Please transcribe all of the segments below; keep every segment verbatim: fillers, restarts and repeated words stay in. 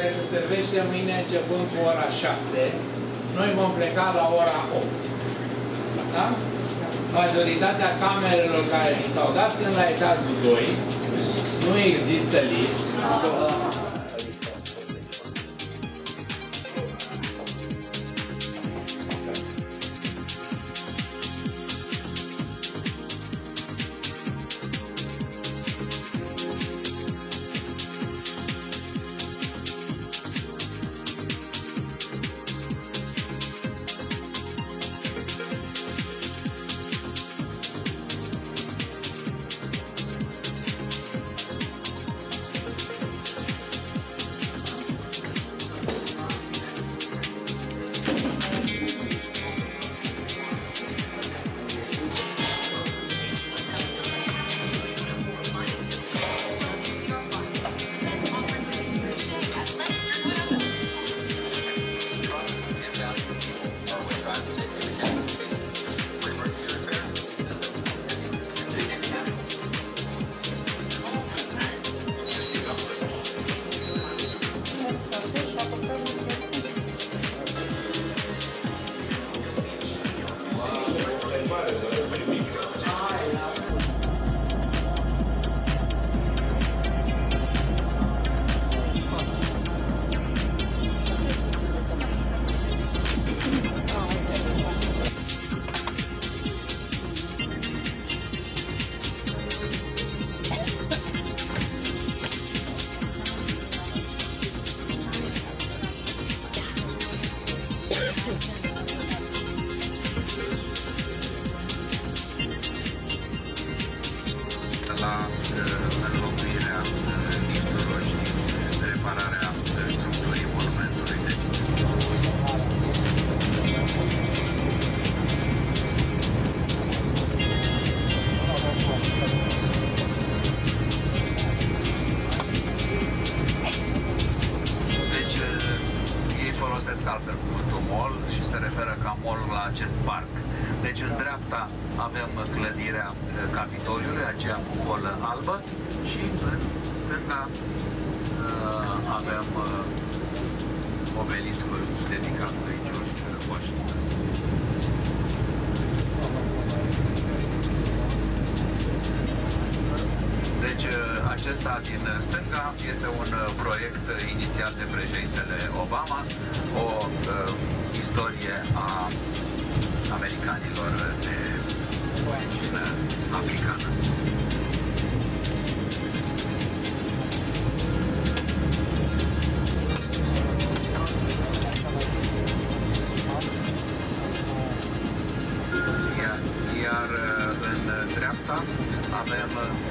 care se servește mâine începând cu ora șase. Noi vom pleca la ora opt. Da? Majoritatea camerelor care ni s-au dat sunt la etajul doi. Nu există lift. La înlocuirea lifturilor și repararea structurii monumentului. Deci, ei folosesc altfel cuvântul mall și se referă ca mall la acest parc. Deci în dreapta avem clădirea Capitoliului, aceea cu colă albă, și în stânga uh, avem uh, obeliscul dedicat lui George Washington. Deci acesta din stânga este un proiect inițiat de președintele Obama, o uh, istorie a americanilor de origine africană. Iar, iar în dreapta avem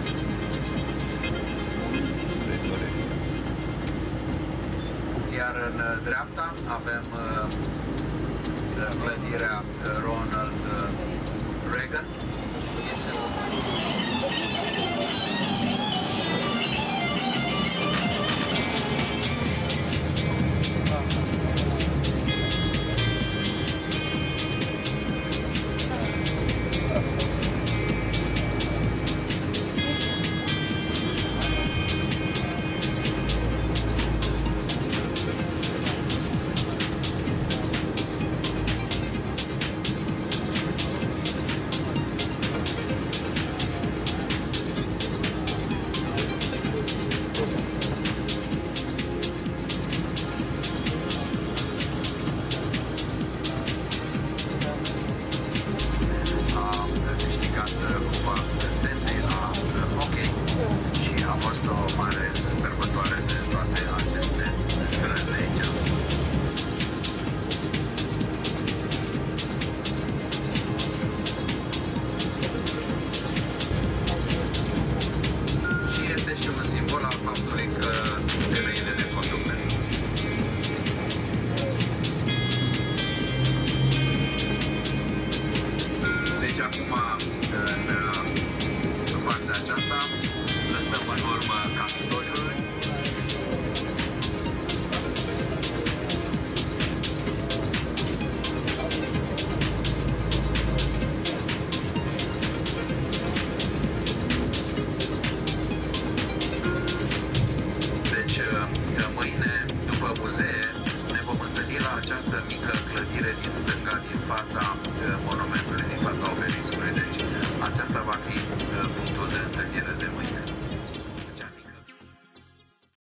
iar în dreapta avem clădirea Ronald Reagan.